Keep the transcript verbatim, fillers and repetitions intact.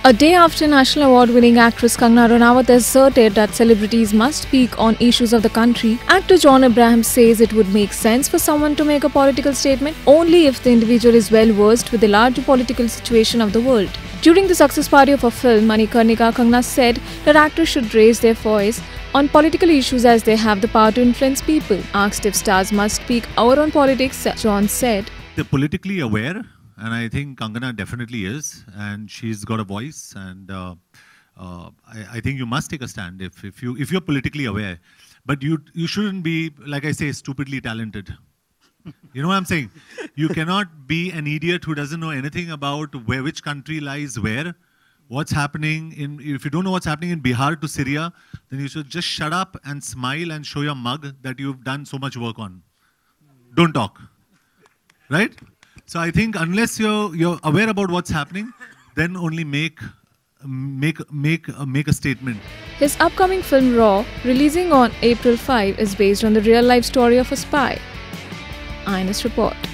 A day after National Award-winning actress Kangana Ranaut asserted that celebrities must speak on issues of the country, actor John Abraham says it would make sense for someone to make a political statement only if the individual is well versed with the larger political situation of the world. During the success party of her film Manikarnika, Kangana said that actors should raise their voice on political issues as they have the power to influence people. Asked if stars must speak out on politics, John said, "They're politically aware. And I think Kangana definitely is, and she's got a voice, and uh, uh, I, I think you must take a stand if, if, you, if you're politically aware. But you, you shouldn't be, like I say, stupidly talented. You know what I'm saying? You cannot be an idiot who doesn't know anything about where which country lies where, what's happening in, if you don't know what's happening in Bihar to Syria, then you should just shut up and smile and show your mug that you've done so much work on. Don't talk, right? So I think unless you're you're aware about what's happening, then only make make make uh, make a statement." His upcoming film Raw, releasing on April fifth, is based on the real-life story of a spy. Eyewitness Report.